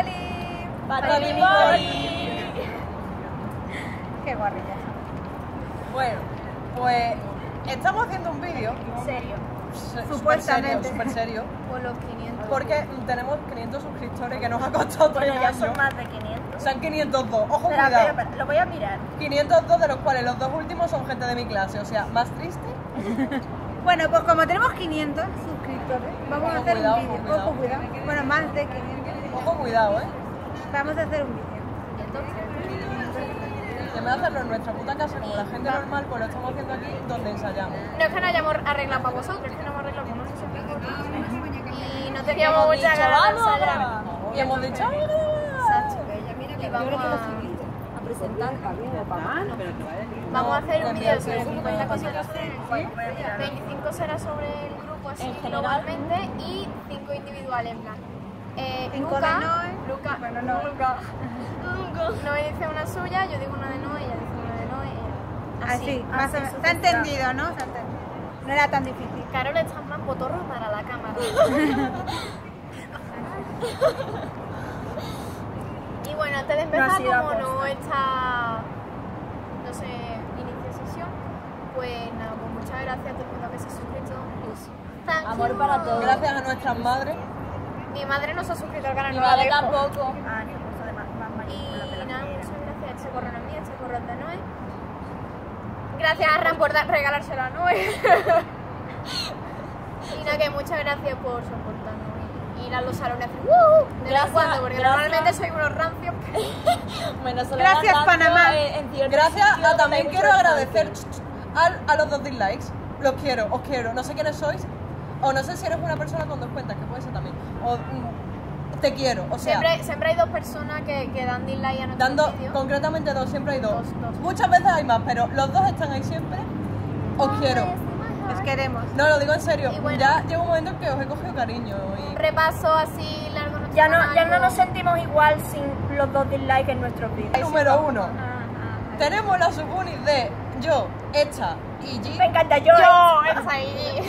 Poli. Patoli Poli. Qué guarrilla. Bueno, pues estamos haciendo un vídeo. Serio. Supuestamente. Súper serio. Por los 500. Porque tenemos 500 suscriptores que nos ha costado 3 Bueno, ya años. son más de 500. Son 502. Ojo, Espera, cuidado. espera, lo voy a mirar. 502 de los cuales los 2 últimos son gente de mi clase. O sea, más triste. Bueno, pues como tenemos 500 suscriptores, vamos a Ojo, hacer cuidado, un vídeo. ojo, cuidado. Ojo, cuidado. Bueno, más de 500. Ojo, cuidado, Vamos a hacer un vídeo. En vez de hacerlo en nuestra puta casa como la gente normal, pues lo estamos haciendo aquí donde ensayamos. No es que no hayamos arreglado para vosotros, es que no hemos arreglado para nosotros. Y no teníamos mucha ganas de ensayar. Y hemos dicho, ¡ay, Y vamos a hacer un vídeo sobre cómo es la concentración, 25 será sobre el grupo así globalmente y 5 individuales en plan. 5 de Noé. Luca Noé dice una suya, yo digo una de Noé, ella dice una de Noé. Así, más o menos. ¿Se ha entendido, no? Se ha entendido. No era tan difícil. Carol está en plan potorro para la cámara. Y bueno, antes de empezar, No ha sido como aposta. no está, no sé, inicia sesión, pues nada, pues muchas gracias a todo el mundo que se ha suscrito. Thank Amor you. para todos. gracias a nuestras madres. Mi madre no se ha suscrito al canal, Mi no la madre dejo. tampoco. Y Ah, ni cosa de más nada, muchas gracias. Este correo no es mío, este correo es de Noé. Gracias a Ram por regalárselo a Noé. Y nada, que muchas gracias por soportarnos y ir a los salones a hacer de vez en Gracias, cuando, porque gracias. normalmente soy unos rancios. Bueno, solo Gracias, era tanto, Panamá. en ciertos Gracias sitios a donde también hay quiero mucho agradecer espacio. a los 2 dislikes. Los quiero, os quiero. No sé quiénes sois. O no sé si eres una persona con 2 cuentas, que puede ser también. O te quiero, o sea. Siempre hay 2 personas que dan dislike a nuestros Dando, vídeos. concretamente 2, siempre hay 2. Dos. Muchas veces hay más, pero los 2 están ahí siempre. Os quiero. Os queremos. No, lo digo en serio. Y bueno. Ya llega un momento en que os he cogido cariño. Un repaso así largo. nuestro Ya no canal, nos sentimos igual sin los 2 dislikes en nuestros vídeos. Número 1. Tenemos la subuni de yo, Echa y G. Me encanta yo. Estás ahí.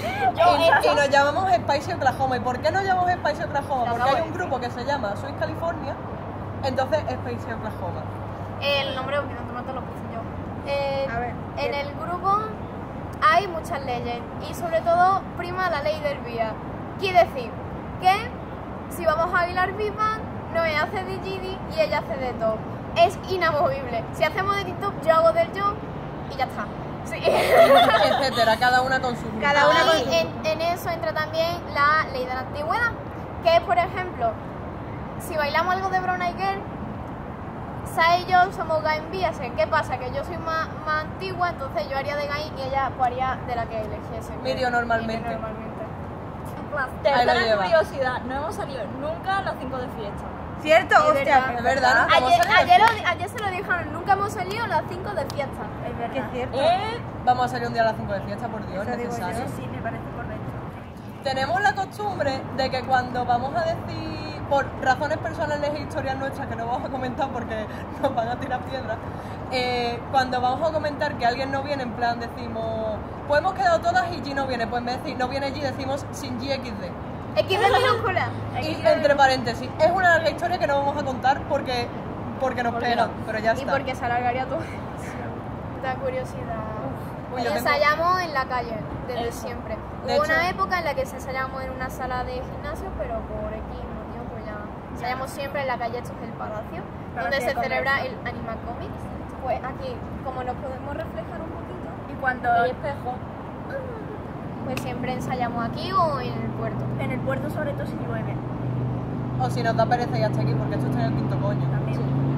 Y nos llamamos Spicy Oklahoma. ¿Y por qué nos llamamos Spicy Oklahoma? Porque hay un grupo que se llama Sweet California, entonces Spicy Oklahoma. El nombre no te lo puse yo. A ver. En el grupo hay muchas leyes y sobre todo prima la ley del vía. Quiere decir que si vamos a bailar viva, Noé hace de Gidi y ella hace de top. Es inamovible. Si hacemos de TikTok, yo hago del yo y ya está. Sí. Etcétera, cada una con su grupo. Cada una con Y en eso entra también la ley de la antigüedad, que es, por ejemplo, si bailamos algo de Brown Eyed Girl, Sai y yo somos Gain Biase. ¿Qué pasa? Que yo soy más antigua, entonces yo haría de Gain y ella pues, haría de la que eligiese. Mirio normalmente. Mirio normalmente. Ahí lo Tercera lleva. curiosidad, no hemos salido nunca a las 5 de fiesta. ¿Cierto? Es Hostia, verdad. Es verdad, ¿no? Vamos a salir. Ayer se lo dijeron, nunca hemos salido a las 5 de fiesta. Es que verdad. es cierto. Vamos a salir un día a las 5 de fiesta, por Dios, Eso digo yo. necesario. Sí, me parece correcto. Tenemos la costumbre de que cuando vamos a decir, por razones personales e historias nuestras que no vamos a comentar porque nos van a tirar piedras, cuando vamos a comentar que alguien no viene, en plan decimos, pues hemos quedado todas y G no viene, pues en vez de decir no viene G decimos sin GXD. X de minúscula. Y entre paréntesis, es una larga historia que no vamos a contar porque nos pega, pero ya Y está. porque se alargaría todo. Da curiosidad. Uy, Y yo tengo- ensayamos en la calle, desde Eso. siempre. De Hubo hecho- una época en la que ensayábamos en una sala de gimnasio, pero por X motivo pues ya ensayamos siempre en la calle Estos del Palacio, donde de se celebra comercio. el Anima Comics. Pues aquí, como nos podemos reflejar un poquito, Y cuando Ah. hay espejo, pues siempre ensayamos aquí o en el puerto. en el puerto sobre todo si llueve. O si nos da pereza y hasta aquí, porque esto está en el quinto coño. También.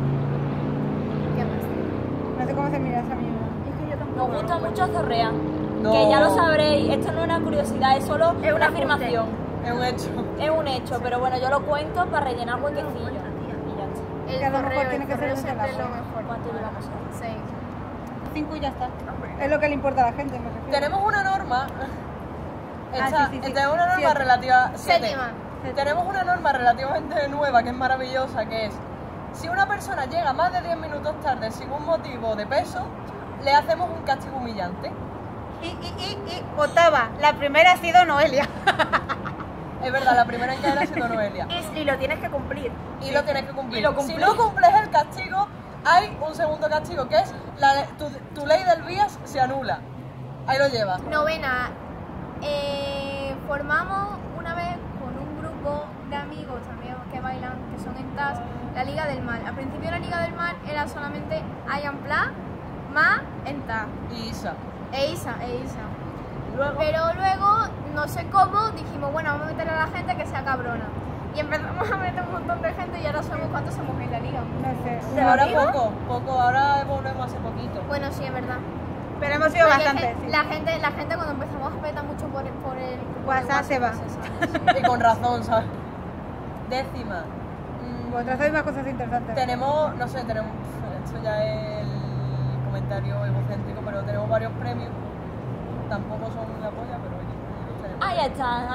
¿Qué más? No sé cómo se mira esa mierda. Es que yo Pues tampoco. Nos gusta mucho Zorrea. No. Que ya lo sabréis, esto no es una curiosidad, es solo Es un una apunte. afirmación. Es un hecho. Es un hecho, pero bueno, yo lo cuento para rellenar huequecillos. Y ya está. El Que a lo mejor correo, tiene el que ser correo un siempre es lo teléfono. mejor. ¿Cuánto llevamos ahí? 6. 5 y ya está. Es lo que le importa a la gente, me refiero. Tenemos una norma. sí. Tenemos una norma 7. relativa. Séptima. Tenemos una norma relativamente nueva que es maravillosa, que es si una persona llega más de 10 minutos tarde sin un motivo de peso, le hacemos un castigo humillante. Y octava, la primera ha sido Noelia. Es verdad, la primera en caer ha sido Noelia. Y lo tienes que cumplir. Y lo tienes que cumplir. Y lo cumplí. Si no cumples el castigo, hay un segundo castigo, que es tu ley del vías se anula. Ahí lo llevas. Novena. Formamos una vez con un grupo de amigos también que bailan, que son en TAS, la Liga del Mar. Al principio la Liga del Mar era solamente Ian Pla, Ma, en TAS. Y Isa. E Isa. Pero luego, no sé cómo, dijimos, bueno, vamos a meter a la gente que sea cabrona. Y empezamos a meter un montón de gente y ahora sabemos cuántos somos en la liga. No sé. Ahora poco, ahora volvemos hace poquito. Bueno, sí, es verdad. Pero hemos sido Porque bastante. Sí. la gente cuando empezamos a petar mucho por el WhatsApp se va. Y con razón, ¿sabes? Décima. Vosotras sabéis más cosas interesantes. Tenemos, no sé, esto ya es el comentario egocéntrico, pero tenemos varios premios. Tampoco son la polla, pero oye. Ahí están.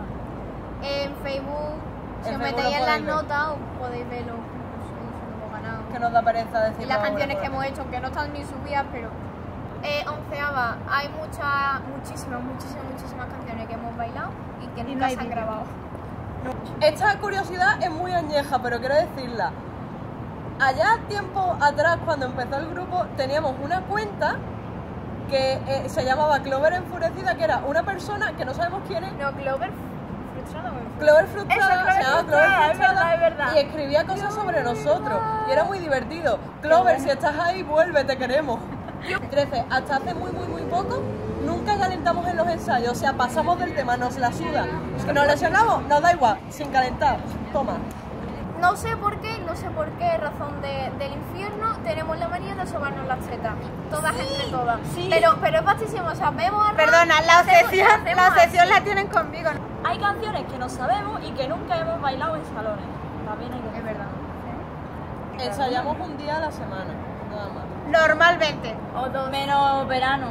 En Facebook, si En os Facebook metéis lo en las podéis ver. notas, os podéis ver los que hemos ganado. Que nos da pereza decir. Y las canciones que hemos hecho, aunque no están ni subidas, pero... onceava, hay muchísimas canciones que hemos bailado y que nunca no hay se han vídeo. grabado. Esta curiosidad es muy añeja, pero quiero decirla. Allá tiempo atrás, cuando empezó el grupo, teníamos una cuenta que se llamaba Clover Enfurecida, que era una persona que no sabemos quién es. No, Clover frustrado. Clover Frustrada, Eso, Clover se llamaba Frustrada, es verdad, es verdad. y escribía cosas sobre nosotros y era muy divertido. Clover, si estás ahí, vuelve, te queremos. 13. Hasta hace muy poco nunca calentamos en los ensayos, o sea, pasamos del tema, nos la suda. Si nos lesionamos, nos da igual, sin calentar, toma. No sé por qué, razón del infierno, tenemos la manía de sobarnos las tetas. Todas entre todas. sí. Pero es bastísimo, o sea, vemos a Perdona, la obsesión la tienen conmigo. Hay canciones que no sabemos y que nunca hemos bailado en salones. También hay que Es verdad. Ensayamos un día a la semana, nada más. Normalmente. Menos verano.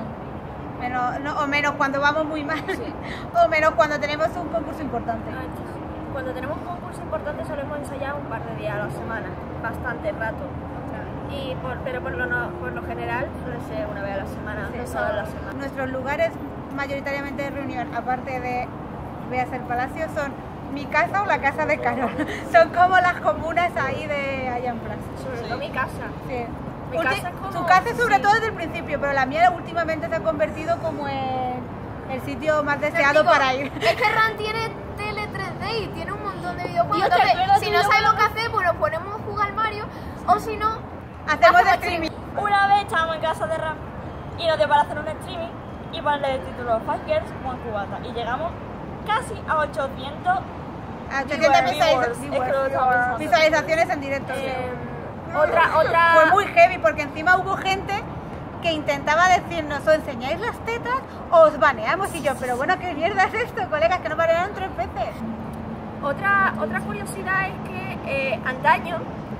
O menos cuando vamos muy mal. O menos cuando tenemos un concurso importante. Cuando tenemos un concurso importante solemos ensayar un par de días a la semana, bastante rato. Pero por lo general suele ser una vez a la semana, Sí. no todas las semanas. Nuestros lugares mayoritariamente de reunión, aparte de Veas el Palacio, son mi casa o la casa de Carol. Son como las comunas ahí de Allan Plaza. Sobre todo mi casa. Sí. Mi casa es como... Su casa sobre sí. todo desde el principio, pero la mía últimamente se ha convertido como en el sitio más deseado Digo, para ir. Es que Ran tiene tele 3D y tiene un montón de videojuegos. Dios, te Entonces, espero, si tú no y yo sabes lo que vamos. hacer, pues nos ponemos a jugar Mario. O si no, Hacemos hacemos streaming. Una vez estábamos en casa de Ram y nos dio para hacer un streaming y ponerle el título Five Girls, One Cubata. Y llegamos casi a 800 A 800 viewers. Es que lo estaba pensando. visualizaciones en directo. sí. Otra... Fue muy heavy porque encima hubo gente que intentaba decirnos o enseñáis las tetas o os baneamos y yo, pero bueno, ¿qué mierda es esto, colegas? Que nos banearon 3 veces. Otra curiosidad es que antaño,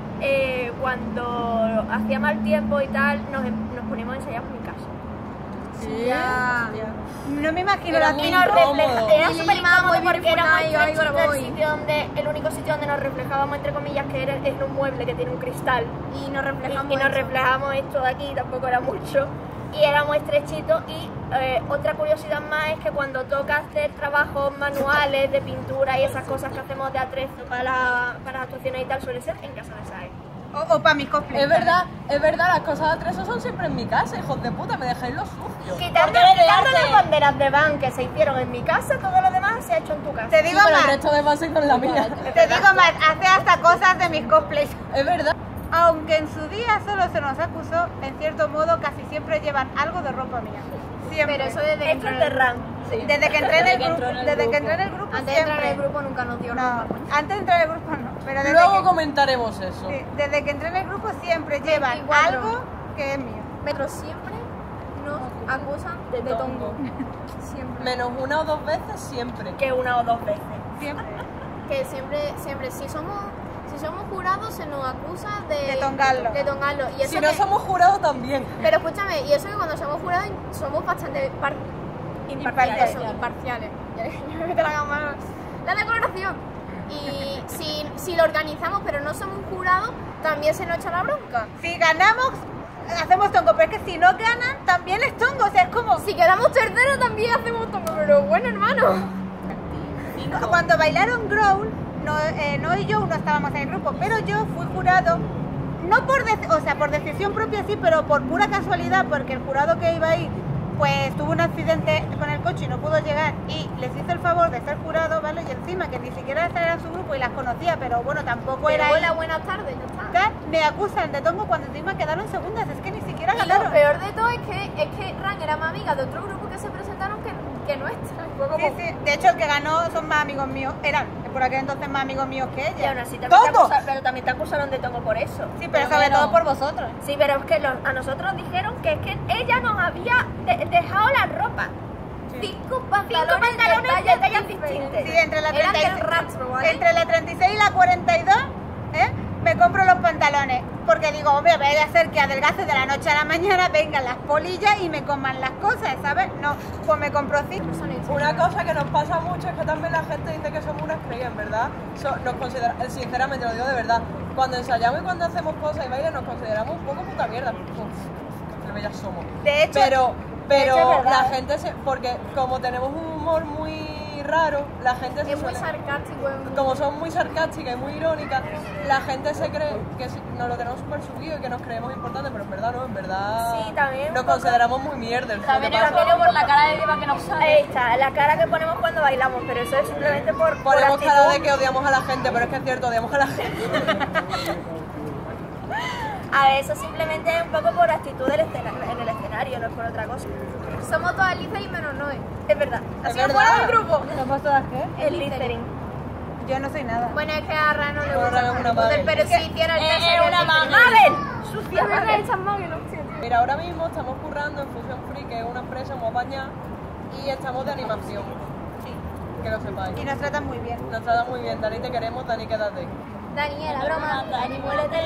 cuando hacía mal tiempo y tal, nos poníamos a ensayar por mi casa. Ya. No me imagino Era la muy Y nos incómodo. era Y súper llamábamos incómodo porque éramos Fortnite, entre ay, chicos, ahora voy. el único sitio donde nos reflejábamos, entre comillas, que era en un mueble que tiene un cristal. y nos reflejamos. Y nos eso. reflejamos esto de aquí, tampoco era mucho. Y éramos estrechitos. Y otra curiosidad más es que cuando toca hacer trabajos manuales de pintura y esas cosas que hacemos de atrezo para las actuaciones y tal, suele ser en casa de Sae. O para mis cosplays. Es verdad, las cosas de atrezo son siempre en mi casa, hijos de puta, me dejáis lo sucio. Quitando las banderas de van que se hicieron en mi casa, todo lo demás se ha hecho en tu casa. Te Sí, digo pero el más, resto de más en la mía. te digo más, hace hasta cosas de mis cosplays. Es verdad. Aunque en su día solo se nos acusó, en cierto modo casi siempre llevan algo de ropa mía. Siempre. Pero eso desde que Esto entró es en de el Ran. Desde que entré en el grupo, entró en el desde que grupo. entré en el grupo Antes de entrar en el siempre. grupo nunca nos dio No, ropa. antes de entrar en el grupo no, pero desde Luego que, comentaremos eso. sí, desde que entré en el grupo siempre llevan 24. algo que es mío. Pero siempre nos acusan de tongo. Siempre. Menos una o dos veces, siempre. Que una o dos veces. Siempre. Que siempre, si somos jurados se nos acusa de tongarlo. De tongarlo. Y eso Si no que- somos jurados también. Pero escúchame, y eso que cuando somos jurados somos bastante Imparciales. Eso, imparciales. Ya me mete la cámara. La declaración. Y si lo organizamos pero no somos un jurado, también se nos echa la bronca. Si ganamos, hacemos tongo, pero es que si no ganan, también es tongo, o sea, es como... Si quedamos terceros también hacemos tongo, pero bueno, hermano. cuando bailaron Growl, no y yo no estábamos en el grupo, pero yo fui jurado, no por, por decisión propia sí, pero por pura casualidad, porque el jurado que iba ahí pues tuvo un accidente con el coche y no pudo llegar y les hice el favor de ser jurado, ¿vale? Y encima que ni siquiera era en su grupo y las conocía, pero bueno, tampoco era Hola, buenas tardes, ya está. me acusan de tongo cuando encima quedaron segundas, es que ni siquiera Y lo ganaron. peor de todo es que Ran era más amiga de otro grupo que se presentaron que nuestra. Fue como... Sí, de hecho el que ganó son más amigos míos, eran por aquel entonces más amigos míos que Y ella. aún así también ¿Cómo? pero también te acusaron de tongo por eso. Sí, pero sobre todo por vosotros. Sí, pero es que a nosotros dijeron que es que ella nos había dejado la ropa. Cinco Cinco pantalones pantalones de tallas distintas. Sí, entre la, Eran 36, del rastro, ¿vale? entre la 36 y la 42, me compro los pantalones. Porque digo, hombre, vaya a ser que adelgace de la noche a la mañana, vengan las polillas y me coman las cosas, ¿sabes? No, pues me compro 5. Una cosa que nos pasa mucho es que también la gente dice que somos unas creías, ¿verdad? Nos considera, sinceramente lo digo de verdad, cuando ensayamos y cuando hacemos cosas y bailes nos consideramos un poco puta mierda. Uf, qué bellas somos. De hecho, Pero es verdad, la gente porque como tenemos un humor muy raro, la gente se Es muy suele- sarcástico. Es muy... como son muy sarcásticas y muy irónicas, la gente se cree que nos lo tenemos súper subido y que nos creemos importantes, pero en verdad no, en verdad Sí, también un nos poco. consideramos muy mierda. También es por la cara de diva que nos sale. Ahí está, la cara que ponemos cuando bailamos, pero eso es simplemente por Ponemos actitud. cara de que odiamos a la gente, pero es que es cierto, odiamos a la gente. A ver, eso simplemente es un poco por actitud en el escenario, no es por otra cosa. Somos todas lisas y menos Noé. Es verdad. Es verdad. grupo. ¿somos todas qué? El littering. Yo no soy nada. Bueno, es que a Ran no le Bueno, gusta Ran es una Harry Potter, Muggle. pero si hiciera el test Es sería una el Muggle. ¡Mabel! Es ¡Sucia verdad, Mabel! esta Muggle, hostia, tío. Mira, ahora mismo estamos currando en Fusion Free, que es una empresa muy apañada, y estamos de animación. Que lo sepáis. Y nos tratan muy bien. Nos trata muy bien, Dani, te queremos, Dani, quédate. Daniela, broma. Dani, muélete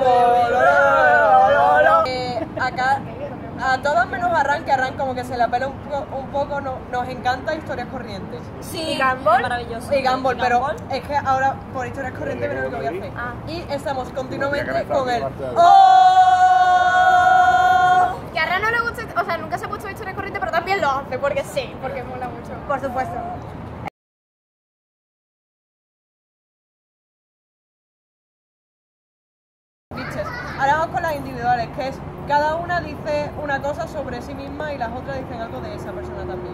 Acá, a todas menos a Ran, que a Ran como que se le apela un poco, nos encanta Historias Corrientes. Sí, ¿Y Gumball? Maravilloso. Y Gumball, pero Gumball. es que ahora por Historias Corrientes viene lo que voy a hacer. Ah. Y estamos continuamente con el el... ¡Oh! Que a Ran no le gusta, o sea, nunca se ha puesto historia corriente, pero también lo hace, porque sí, porque mola mucho. Por supuesto. Bitches. Ahora vamos con las individuales, que es cada una dice una cosa sobre sí misma y las otras dicen algo de esa persona también.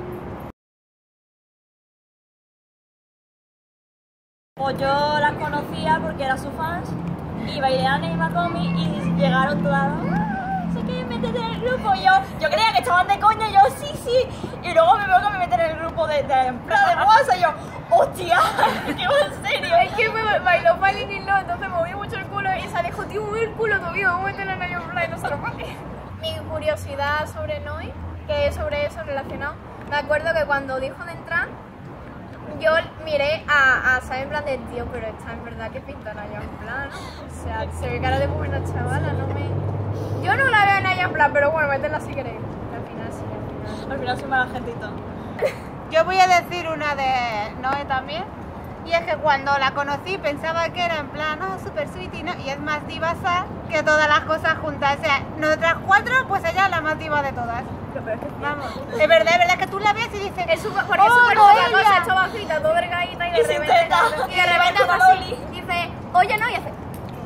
Pues yo las conocía porque era su fans y bailé a Neymar Comi y llegaron todas. "Ah, sé que métete en el grupo". Y yo creía que estaban de coña y yo sí. Y luego me veo que me meten en el grupo de en plan de WhatsApp y yo, hostia, que va en serio. Es que me bailó Falling in Love, entonces moví mucho el culo y se dijo, tío, mueve el culo todavía, vamos a meterlo en el Play, no se lo vale. Mi curiosidad sobre Noi, que es sobre eso relacionado, me acuerdo que cuando dijo de entrar, yo miré a Sam en plan de, tío, pero está en verdad que pinta Naya en plan, ¿no? O sea, se ve cara de buena chavala, no me... Yo no la veo a Naya en plan, pero bueno, métela si queréis. Al final sí, al final. Al final soy mala gente y todo. Yo voy a decir una de Noé también. Y es que cuando la conocí pensaba que era en plan, no, super sweet y, no, y es más divasa que todas las cosas juntas. O sea, nosotras cuatro, pues ella es la más diva de todas. Vamos. Es verdad que tú la ves y dices, Es porque es súper poca cosa, hecha bajita, todo delgadita y de Y sin repente... teta. Y de repente Y hace con así, dice, oye, no, y hace...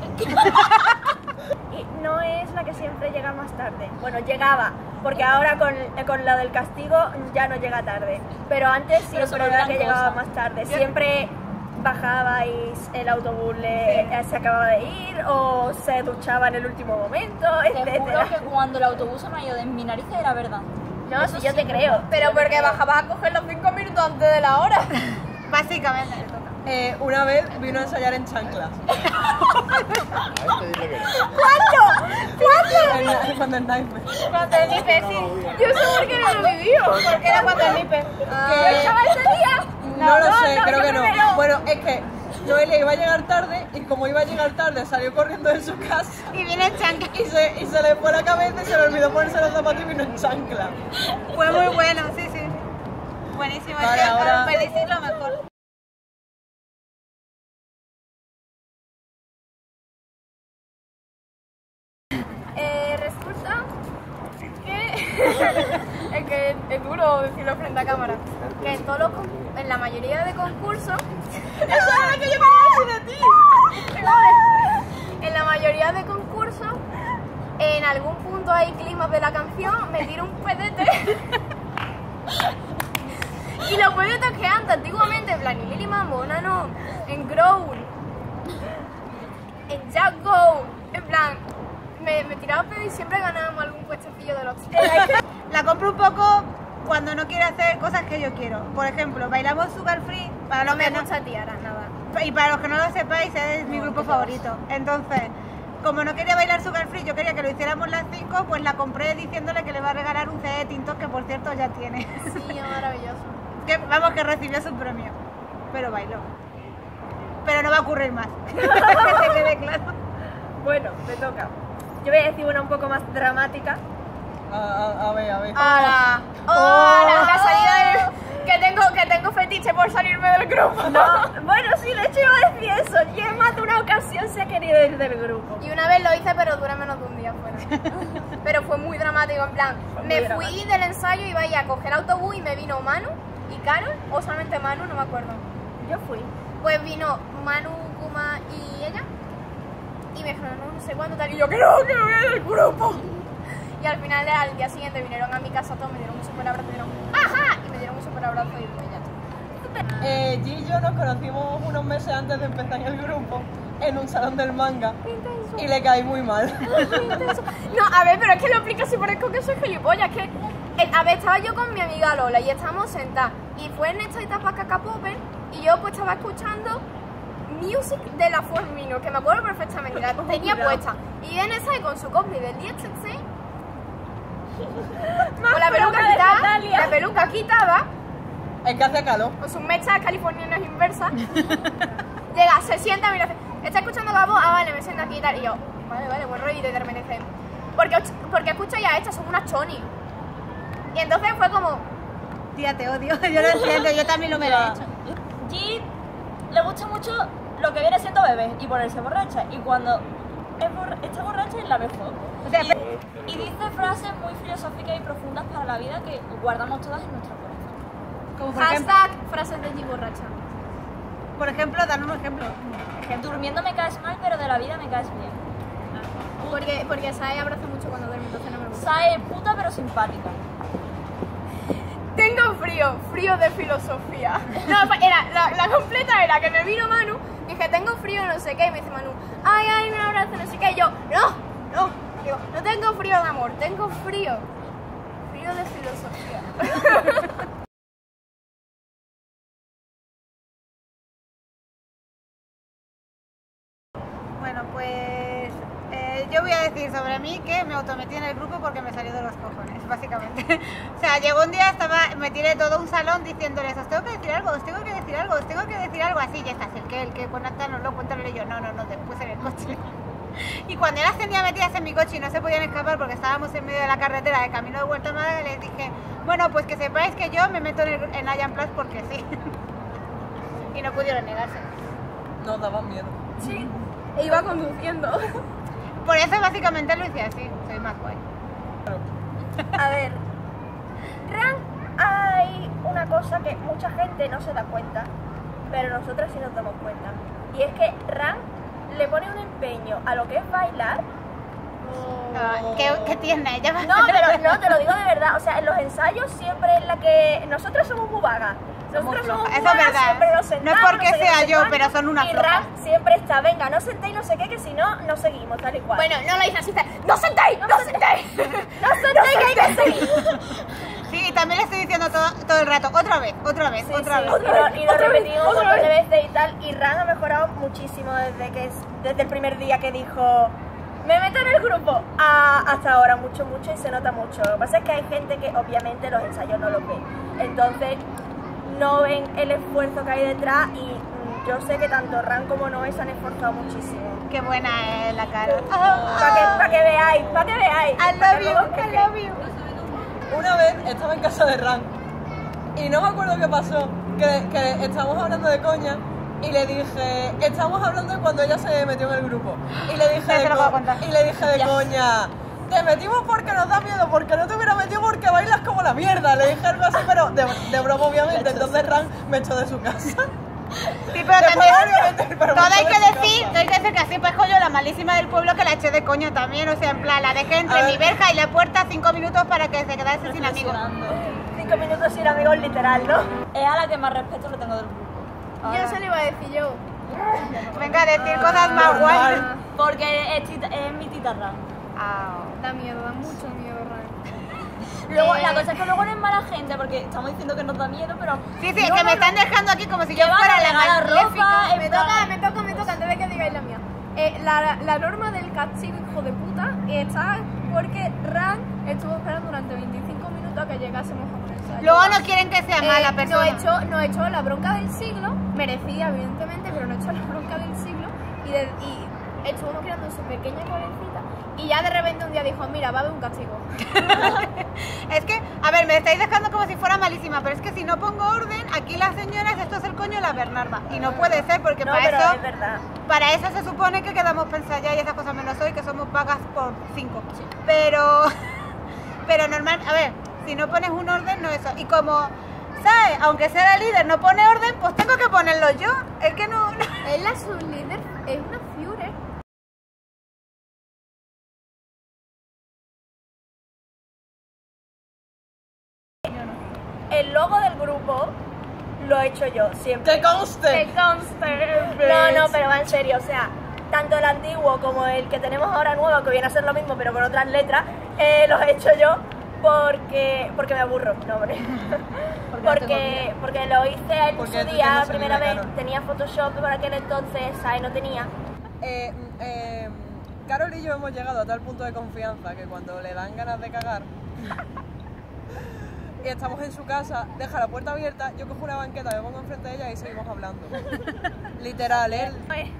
Y no es la que siempre llega más tarde. Bueno, llegaba, porque ahora con la del castigo ya no llega tarde. Pero antes Pero siempre sobre era la que gran llegaba cosa. más tarde. Siempre bajaba y el autobús se acababa de ir o se duchaba en el último momento, Te juro etcétera. que cuando el autobús se me ha ido de mi nariz era verdad. No, si yo te creo. Pero porque bajabas a coger los 5 minutos antes de la hora. básicamente le toca. Una vez vino a ensayar en chanclas. A este dile que no. Cuando el Nightmare. Cuando el Nipe, sí. Yo sé por qué no lo vivió. Porque era cuando el Nipe. No lo sé, creo que no. Bueno, es que Noelia iba a llegar tarde y como iba a llegar tarde salió corriendo de su casa Y viene en chancla. y se le fue la cabeza y se le olvidó ponerse los zapatos y vino en chancla. Fue muy bueno, sí. Buenísimo. Vale, es que ahora- feliz es lo mejor. Resulta que es que es duro decirlo frente a cámara. Que en todos en la mayoría de concursos. ¡Eso es lo que yo quería decir de ti! En la mayoría de concursos, en algún punto hay climas de la canción, me tiro un pedete. Y los pedetes que antes, antiguamente, en plan, en Lili Mambo, Nano, en Growl, en Jack Go, en plan, me tiraba pedo y siempre ganábamos algún puestecillo de los La compro un poco cuando no quiere hacer cosas que yo quiero. Por ejemplo, bailamos Sugar Free. Para No los me que no, gusta tiara, nada. y para los que no lo sepáis, es mi grupo favorito. Entonces, como no quería bailar Sugar Free, yo quería que lo hiciéramos las 5, pues la compré diciéndole que le va a regalar un CD de tintos que por cierto ya tiene. Sí, maravilloso. Que, vamos, que recibió su premio. Pero bailó. Pero no va a ocurrir más. Que se quede claro. Bueno, me toca. Yo voy a decir una un poco más dramática. A ver. ¡Hola! ¡Hola! La salida que tengo fetiche por salirme del grupo. No, bueno, sí, de hecho iba a decir eso. Y en más de una ocasión se ha querido ir del grupo. Y una vez lo hice, pero dura menos de un día fuera. Pero fue muy dramático, en plan, me fui del ensayo y iba a ir a coger autobús y me vino Manu y Carol, o solamente Manu, no me acuerdo. Yo fui. Pues vino Manu, Kuma y ella. Y me dijeron, no sé cuándo tal. Y yo, que no, que me voy del grupo. Y al final, al día siguiente, vinieron a mi casa todos, me dieron un super abrazo y dijeron, ¡ajá! Y me dieron un super abrazo y pues ya. G y yo nos conocimos unos meses antes de empezar en el grupo, en un salón del manga. Y le caí muy mal. No, a ver, pero es que lo explico si parezco que soy gilipollas. Que, a ver, estaba yo con mi amiga Lola y estábamos sentadas. Y fue en esta etapa Cacapopen y yo pues estaba escuchando Music de la Formino, que me acuerdo perfectamente, la tenía puesta. Y en esa con su cosplay del DXC, con la peluca quitada, Es que hace calor. con sus mechas californianas inversas, llega, se sienta, mira, ¿está escuchando la voz? Ah, vale, me siento aquí y tal. Y yo, vale, buen rollo, y de repente dice, porque escucho ya estas, son unas choni. Y entonces fue como, Tía, te odio. Yo lo entiendo, yo también lo me lo he hecho. G le gusta mucho lo que viene siendo bebé y ponerse borracha. Y cuando está borracha es la mejor. O sea, Y dice frases muy filosóficas y profundas para la vida que guardamos todas en nuestro corazón. como por ejemplo, hashtag frases de G borracha. danos un ejemplo. Durmiendo me caes mal, pero de la vida me caes bien. Porque Sae abraza mucho cuando duerme, entonces no me gusta. Sae puta pero simpática. Tengo frío de filosofía. No, era, la completa era que me vino Manu, dije, tengo frío, no sé qué, y me dice Manu, ay, me abrazo, no sé qué, y yo, no, digo, no tengo frío de amor, tengo frío de filosofía. Bueno, pues yo voy a decir sobre mí que me autometí en el grupo porque me salió de los cojones, básicamente. O sea, llegó un día, me tiré todo un salón diciéndoles, os tengo que decir algo, os tengo que decir algo, os tengo que decir algo, así, ya está, el que conecta no lo cuéntale yo, no, después en el coche. Y cuando ya las tenía metidas en mi coche y no se podían escapar porque estábamos en medio de la carretera de camino de vuelta a Málaga, les dije, bueno, pues que sepáis que yo me meto en Allan Plus porque sí. Y no pudieron negarse. Nos daban miedo. Sí, e iba conduciendo. Por eso básicamente lo hice así, soy más guay. A ver, hay una cosa que mucha gente no se da cuenta, pero nosotras sí nos damos cuenta. Y es que Ran le pone un empeño a lo que es bailar. ¿Qué tiene? Ella va a No, pero no, te lo digo de verdad. O sea, en los ensayos siempre es la que... Nosotras somos muy vagas. Nosotros somos muy Eso es vagas, verdad. siempre nos No es sentamos, porque no sé qué, sea no sé yo, cuánto, pero son una y floja. Ran siempre está, venga, no sentéis, no sé qué, que si no, no seguimos, tal y cual. Bueno, no lo hice así, ¡no sentéis! no sentéis, que hay que seguir. Sí, y también le estoy diciendo todo el rato, otra vez. Sí, y lo repetimos un montón de veces y tal. Y Ran ha mejorado muchísimo desde el primer día que dijo me meto en el grupo hasta ahora, mucho, y se nota mucho. Lo que pasa es que hay gente que obviamente los ensayos no los ve, entonces no ven el esfuerzo que hay detrás. Y yo sé que tanto Ran como Noé se han esforzado muchísimo. Qué buena es la cara. Para que veáis. I love you. Una vez estaba en casa de Ran y no me acuerdo qué pasó, que estábamos hablando de coña y le dije, estábamos hablando de cuando ella se metió en el grupo y le dije Ya te lo voy a contar. de coña, te metimos porque nos da miedo, porque no te hubiera metido porque bailas como la mierda. Le dije algo así, pero de broma obviamente. Entonces Ran me echó de su casa. Sí, pero también todo hay que decir que así pues yo la malísima del pueblo que la eché de coño también, o sea, en plan, la dejé entre mi verja y la puerta 5 minutos para que se quedase sin amigos. 5 minutos sin amigos literal, ¿no? Es a la que más respeto le tengo del grupo. Yo se lo iba a decir yo. Venga, a decir cosas más guays. Porque es mi tita Ran. Da miedo, da mucho miedo, Ran. Luego, la cosa es que luego no es mala gente, porque estamos diciendo que nos da miedo, pero... Sí, es que me están dejando aquí como si yo fuera la maléfica. Me toca, antes de que digáis la mía. La norma del castigo, hijo de puta, está porque Ran estuvo esperando durante 25 minutos a que llegásemos a un ensayo. Luego no quieren que sea mala persona. No echó la bronca del siglo, merecía evidentemente, pero no echó la bronca del siglo y estuvimos mirando en su pequeña cabecita y ya de repente un día dijo, mira, va a haber un castigo. Es que, a ver, me estáis dejando como si fuera malísima, pero es que si no pongo orden, aquí las señoras, esto es el coño de la Bernarda. Y no puede ser, porque No, para pero eso... es verdad. Para eso se supone que quedamos pensadas ya y esas cosas menos hoy, que somos pagas por 5. Pero normal, a ver, si no pones un orden, no eso. Y como, ¿sabes? Aunque sea la líder, no pone orden, pues tengo que ponerlo yo. Es que no... Es la sublíder, es una Führer. El logo del grupo lo he hecho yo, siempre. ¡Que conste! No, pero va en serio, o sea, tanto el antiguo como el que tenemos ahora nuevo, que viene a ser lo mismo pero con otras letras, los he hecho yo porque me aburro, no hombre. porque lo hice en Porque su tú día, tienes la primera salida, vez, Carol. tenía Photoshop por aquel entonces, ¿sabes? No tenía. Carol y yo hemos llegado a tal punto de confianza que cuando le dan ganas de cagar y estamos en su casa, deja la puerta abierta, yo cojo una banqueta, me pongo enfrente de ella y seguimos hablando. Literal, él.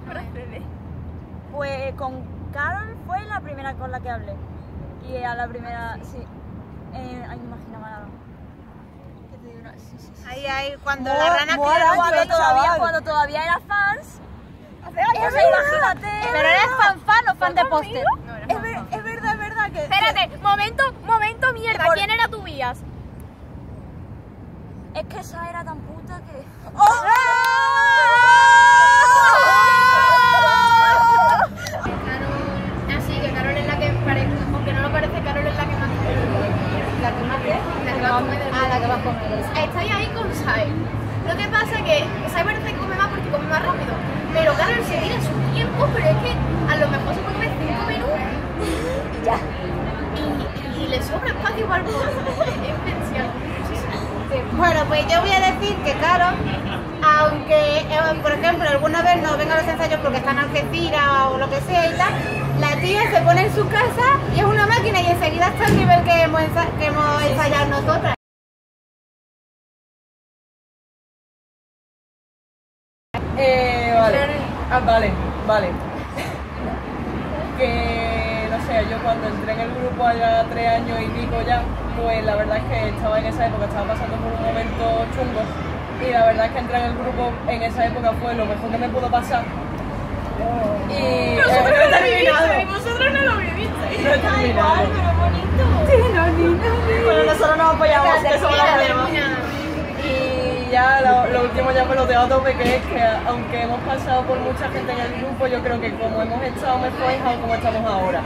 Pues con Carol fue la primera con la que hablé. Y a la primera, sí. Ay, no imaginaba nada. ¿Qué te digo? Sí. Ahí, cuando la rana Cuando todavía era fans. Imagínate. ¿Pero eres fan o fan de póster? Es verdad que... Espérate, momento mierda, ¿quién era tu vías? Es que esa era tan puta que... Así que Carol es la que parece, aunque no lo parece, Carol es la que más come. ¿La que más qué? La que más come del grupo. La que más come. Estoy ahí con Sai. Lo que pasa es que Sai parece que come más porque come más rápido. Pero Carol se tira su tiempo, pero es que a lo mejor se puede comer 5 menús. Y ya. Y le sobra espacio para el bolso. Es bestial. Bueno, pues yo voy a decir que Carol, aunque, por ejemplo, alguna vez no venga a los ensayos porque está en Algeciras o lo que sea y tal, la tía se pone en su casa y es una máquina y enseguida está al nivel que hemos ensayado nosotras. Vale. Que, no sé, yo cuando entré en el grupo allá 3 años y pico ya, pues la verdad es que estaba en esa época, estaba pasando por un momento chungo y la verdad es que entrar en el grupo en esa época fue lo mejor que me pudo pasar. Y Vosotros no he terminado. Vosotros no lo vivisteis. No he terminado. Bueno, nosotros nos apoyamos, que somos las demás. Y ya lo último ya peloteado a tope, que es que aunque hemos pasado por mucha gente en el grupo, yo creo que como hemos estado mejor es como estamos ahora.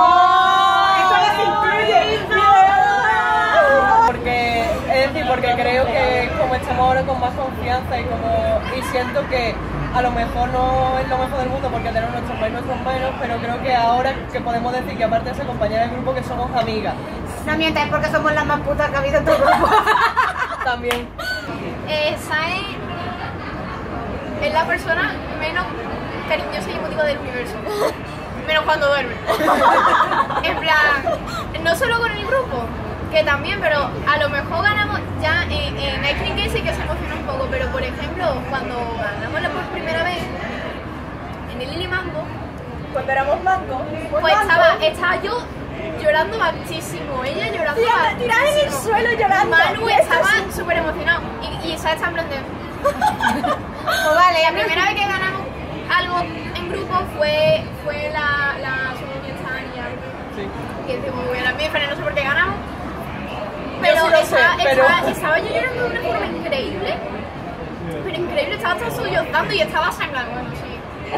Porque creo que como estamos ahora con más confianza y siento que a lo mejor no es lo mejor del mundo porque tenemos nuestros más y nuestros menos, pero creo que ahora que podemos decir que aparte de ser compañeras del grupo que somos amigas. No mientas, es porque somos las más putas que ha habido en tu grupo. También. Sai es la persona menos cariñosa y emotiva del universo. Menos cuando duerme. En plan, no solo con el grupo, que también, pero a lo mejor ganamos ya en Ice Cream Game sí que se emociona un poco, pero por ejemplo, cuando ganamos por primera vez en el Lili Mango, Cuando éramos mangos, pues estaba yo llorando muchísimo, ella llorando tirada en el suelo llorando. Manu estaba súper emocionado y Isa está en plan de... Pues vale, La primera vez que ganamos algo en grupo fue la Summer Estaña. Sí. y decimos muy bien las bíferes, no sé por qué ganamos. Yo sí lo sé, pero- estaba yo llorando de una forma increíble, pero increíble, estaba hasta sollozando y estaba sangrando, bueno, sí.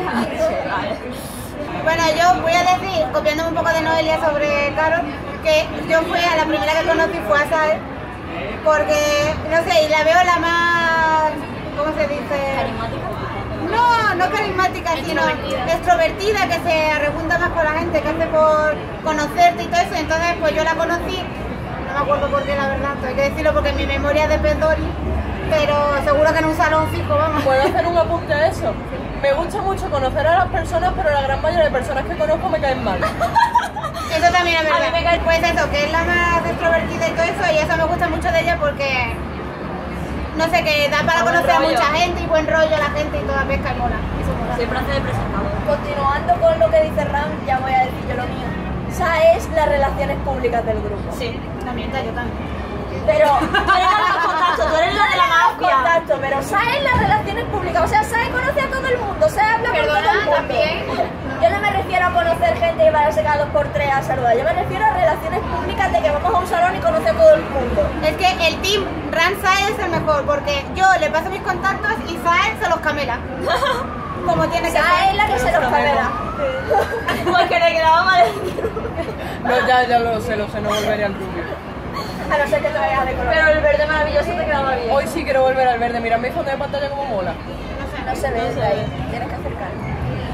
Bueno, yo voy a decir, copiándome un poco de Noelia sobre Carol, que yo fui a la primera que conocí fue a Sae, porque, no sé, y la veo la más, ¿cómo se dice? Carismática. No carismática, sino extrovertida, que se arrejunta más con la gente, que hace por conocerte y todo eso. Entonces, pues yo la conocí, no me acuerdo por qué, la verdad, hay que decirlo porque mi memoria es de Pedori, pero seguro que en un salón fijo, vamos. ¿Puedo hacer un apunte a eso? Me gusta mucho conocer a las personas, pero la gran mayoría de personas que conozco me caen mal. Eso también es A mí me verdad. cae- Pues eso, que es la más extrovertida y todo eso, y eso me gusta mucho de ella porque, no sé, que da para A buen conocer a rollo. mucha gente y buen rollo la gente y toda pesca y mola. Eso mola. Siempre hace de presentador. Continuando con lo que dice Ram, ya voy a decir yo lo mío. Esa es las relaciones públicas del grupo. Sí. También, yo también. Pero Tú eres la de los contactos, tú eres la de la mafia. contacto, pero Sae es las relaciones públicas, o sea, Sae conoce a todo el mundo, Sae habla con todo el mundo. también. Yo no me refiero a conocer gente y pararse cada 2 por 3 a saludar, yo me refiero a relaciones públicas de que vamos a un salón y conoce a todo el mundo. Es que el team Ran Sae es el mejor porque yo le paso mis contactos y Sae se los camela. Como tiene que Sae es ser. la que se los camela. Porque le quedaba mal. No, ya lo sé, no volveré al rubio. A no ser que te vayas a decorar. Pero el verde maravilloso te quedaba bien. Hoy sí quiero volver al verde. Mira mi fondo de pantalla como mola. No se ve desde ahí, tienes que acercarte.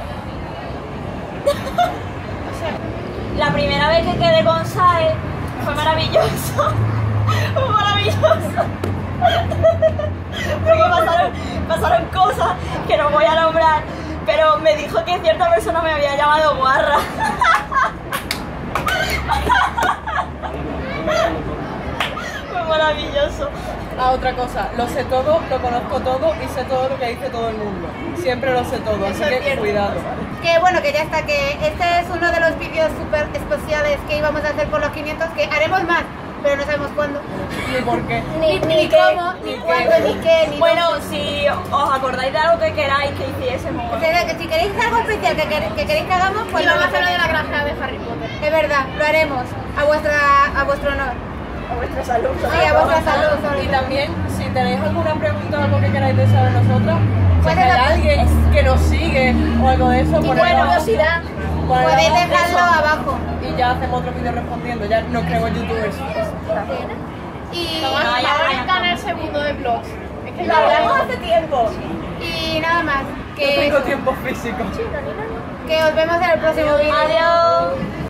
La primera vez que quedé con Sae fue maravilloso. Fue maravilloso. Porque pasaron cosas que no voy a nombrar, pero me dijo que cierta persona me había llamado guarra. Fue maravilloso. Otra cosa, lo sé todo, lo conozco todo y sé todo lo que dice todo el mundo. Siempre lo sé todo, así que cuidado. Que bueno, que ya está, que este es uno de los vídeos súper especiales que íbamos a hacer por los 500, que haremos más, pero no sabemos cuándo. ¿Y por qué? Ni cómo, ni cuándo, ni qué, ni Bueno, dónde. si os acordáis de algo que queráis que hiciésemos. O sea, que si queréis algo especial que queréis que hagamos, pues Y lo vamos a hacer lo de la hacemos. granja de Harry Potter. Es verdad, lo haremos a vuestro honor. A vuestra salud. Sí, a vuestra salud. sobre Y todo. también, si tenéis alguna pregunta o algo que queráis de saber nosotras, si Pues hay eso- alguien que nos sigue o algo de eso, Y ponedlo bueno, abajo. curiosidad. Ponedlo Podéis abajo dejarlo abajo. y ya hacemos otro vídeo respondiendo. Ya nos creemos youtubers. Y, Vamos No, ya, a ya. buscar el segundo de vlogs. Es que Lo hablamos hace tiempo. y nada más. No tengo tiempo físico. Que os vemos en el próximo vídeo. Adiós.